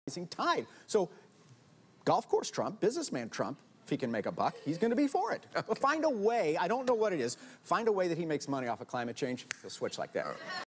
tide. So golf course Trump, businessman Trump, if he can make a buck, he's going to be for it. Okay. But find a way, I don't know what it is, find a way that he makes money off of climate change, he'll switch like that.